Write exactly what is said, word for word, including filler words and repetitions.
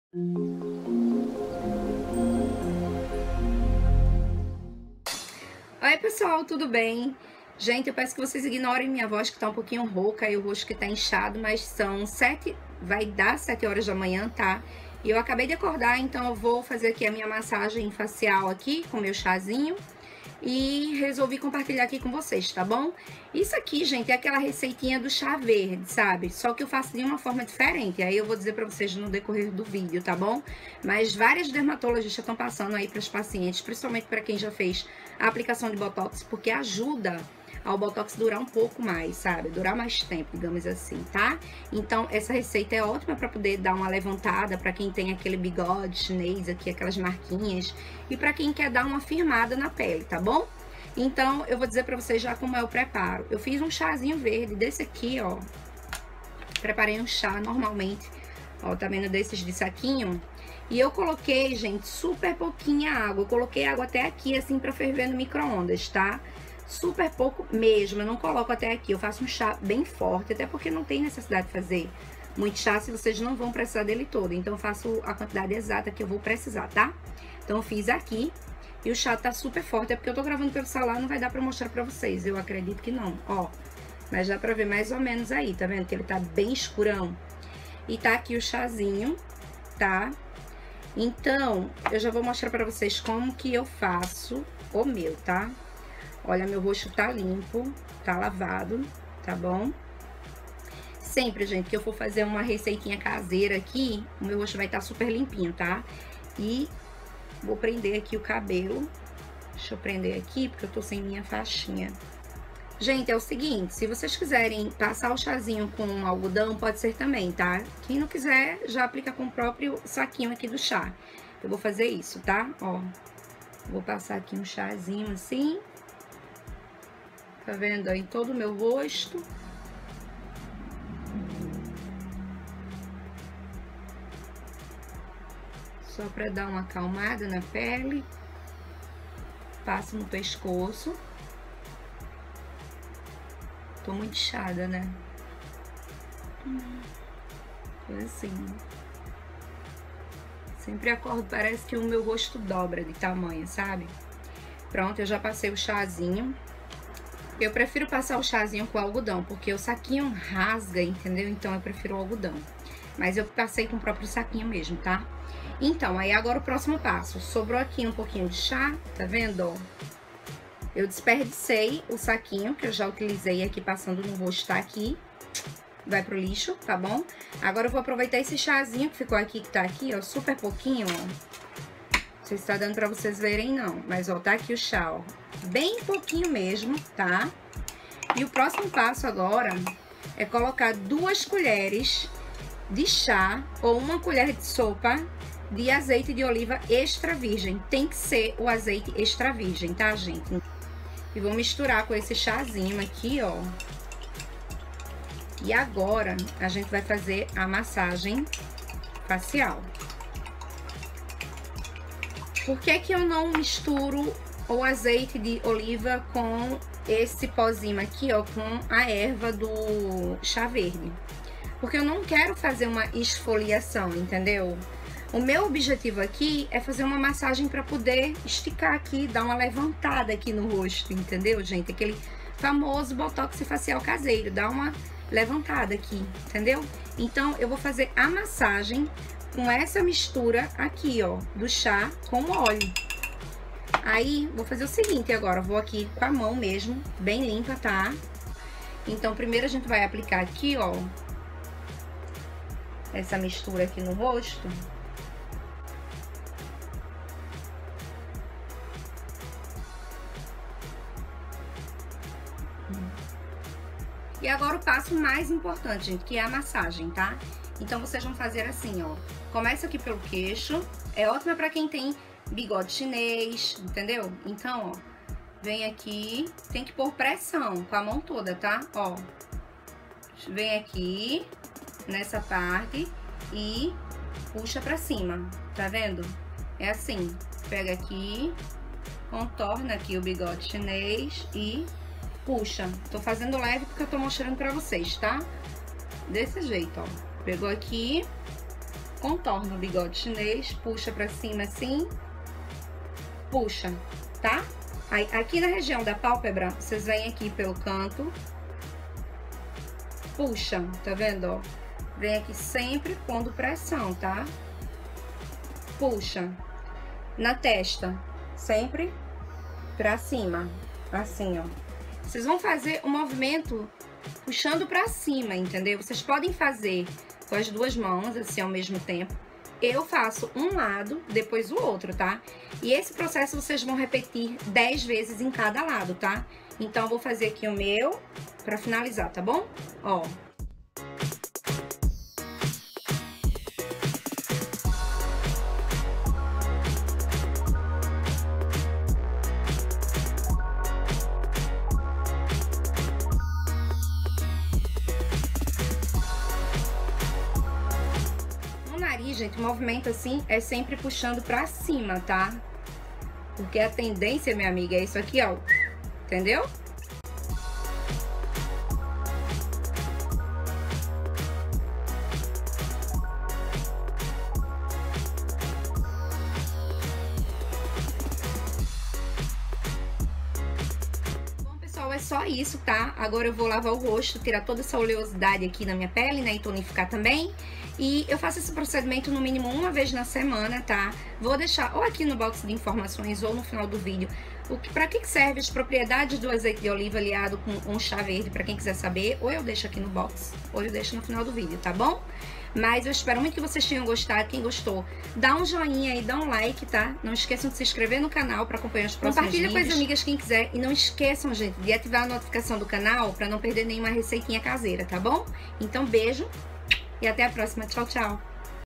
Oi pessoal, tudo bem? Gente, eu peço que vocês ignorem minha voz que tá um pouquinho rouca e o rosto que tá inchado, mas são sete, vai dar sete horas da manhã, tá? E eu acabei de acordar, então eu vou fazer aqui a minha massagem facial aqui com meu chazinho e resolvi compartilhar aqui com vocês, tá bom? Isso aqui, gente, é aquela receitinha do chá verde, sabe? Só que eu faço de uma forma diferente, aí eu vou dizer pra vocês no decorrer do vídeo, tá bom? Mas várias dermatologistas estão passando aí pros pacientes, principalmente pra quem já fez a aplicação de Botox, porque ajuda ao Botox durar um pouco mais, sabe? Durar mais tempo, digamos assim, tá? Então, essa receita é ótima pra poder dar uma levantada pra quem tem aquele bigode chinês aqui, aquelas marquinhas, e pra quem quer dar uma firmada na pele, tá bom? Então, eu vou dizer pra vocês já como é o preparo. Eu fiz um chazinho verde desse aqui, ó. Preparei um chá normalmente, ó, tá vendo? Desses de saquinho. E eu coloquei, gente, super pouquinha água. Eu coloquei água até aqui, assim, pra ferver no micro-ondas, tá? Super pouco mesmo, eu não coloco até aqui. Eu faço um chá bem forte, até porque não tem necessidade de fazer muito chá se vocês não vão precisar dele todo. Então, eu faço a quantidade exata que eu vou precisar, tá? Então, eu fiz aqui. E o chá tá super forte, é porque eu tô gravando pelo celular, não vai dar pra mostrar pra vocês. Eu acredito que não, ó. Mas dá pra ver mais ou menos aí, tá vendo? Que ele tá bem escurão. E tá aqui o chazinho, tá? Então, eu já vou mostrar pra vocês como que eu faço o meu, tá? Olha, meu rosto tá limpo, tá lavado, tá bom? Sempre, gente, que eu for fazer uma receitinha caseira aqui, o meu rosto vai estar super limpinho, tá? E vou prender aqui o cabelo. Deixa eu prender aqui, porque eu tô sem minha faixinha. Gente, é o seguinte, se vocês quiserem passar o chazinho com algodão, pode ser também, tá? Quem não quiser, já aplica com o próprio saquinho aqui do chá. Eu vou fazer isso, tá? Ó, vou passar aqui um chazinho assim. Tá vendo aí, em todo o meu rosto. Só pra dar uma acalmada na pele. Passo no pescoço. Tô muito inchada, né? Foi assim. Sempre acordo, parece que o meu rosto dobra de tamanho, sabe? Pronto, eu já passei o chazinho. Eu prefiro passar o chazinho com algodão, porque o saquinho rasga, entendeu? Então, eu prefiro o algodão. Mas eu passei com o próprio saquinho mesmo, tá? Então, aí agora o próximo passo. Sobrou aqui um pouquinho de chá, tá vendo, ó? Eu desperdicei o saquinho, que eu já utilizei aqui, passando no rosto, tá aqui. Vai pro lixo, tá bom? Agora eu vou aproveitar esse chazinho que ficou aqui, que tá aqui, ó, super pouquinho, ó. Não sei se tá dando pra vocês verem, não. Mas, ó, tá aqui o chá, ó. Bem pouquinho mesmo, tá? E o próximo passo agora é colocar duas colheres de chá ou uma colher de sopa de azeite de oliva extra virgem. Tem que ser o azeite extra virgem, tá, gente? E vou misturar com esse chazinho aqui, ó. E agora a gente vai fazer a massagem facial. Por que que eu não misturo o azeite de oliva com esse pozinho aqui, ó, com a erva do chá verde? Porque eu não quero fazer uma esfoliação, entendeu? O meu objetivo aqui é fazer uma massagem para poder esticar aqui, dar uma levantada aqui no rosto, entendeu, gente? Aquele famoso botox facial caseiro, dá uma levantada aqui, entendeu? Então, eu vou fazer a massagem com essa mistura aqui, ó, do chá com óleo. Aí, vou fazer o seguinte agora, vou aqui com a mão mesmo, bem limpa, tá? Então, primeiro a gente vai aplicar aqui, ó, essa mistura aqui no rosto. E agora o passo mais importante, gente, que é a massagem, tá? Então, vocês vão fazer assim, ó. Começa aqui pelo queixo. É ótima pra quem tem bigode chinês, entendeu? Então, ó, vem aqui. Tem que pôr pressão com a mão toda, tá? Ó. Vem aqui, nessa parte, e puxa pra cima, tá vendo? É assim. Pega aqui, contorna aqui o bigode chinês e puxa. Tô fazendo leve porque eu tô mostrando pra vocês, tá? Desse jeito, ó. Pegou aqui, contorna o bigode chinês, puxa pra cima assim, puxa, tá? Aí, aqui na região da pálpebra, vocês vêm aqui pelo canto, puxa, tá vendo, ó? Vem aqui sempre pondo pressão, tá? Puxa. Na testa, sempre pra cima, assim, ó. Vocês vão fazer um movimento puxando pra cima, entendeu? Vocês podem fazer com as duas mãos, assim, ao mesmo tempo. Eu faço um lado, depois o outro, tá? E esse processo vocês vão repetir dez vezes em cada lado, tá? Então, eu vou fazer aqui o meu pra finalizar, tá bom? Ó. Gente, o movimento assim é sempre puxando pra cima, tá? Porque a tendência, minha amiga, é isso aqui, ó. Entendeu? Bom, pessoal, é só isso, tá? Agora eu vou lavar o rosto, tirar toda essa oleosidade aqui na minha pele, né? E tonificar também. E eu faço esse procedimento no mínimo uma vez na semana, tá? Vou deixar ou aqui no box de informações ou no final do vídeo o que, para que serve as propriedades do azeite de oliva aliado com um chá verde, para quem quiser saber, ou eu deixo aqui no box, ou eu deixo no final do vídeo, tá bom? Mas eu espero muito que vocês tenham gostado. Quem gostou, dá um joinha e dá um like, tá? Não esqueçam de se inscrever no canal para acompanhar os próximos vídeos. Compartilha com as amigas quem quiser. E não esqueçam, gente, de ativar a notificação do canal para não perder nenhuma receitinha caseira, tá bom? Então, beijo. E até a próxima. Tchau, tchau.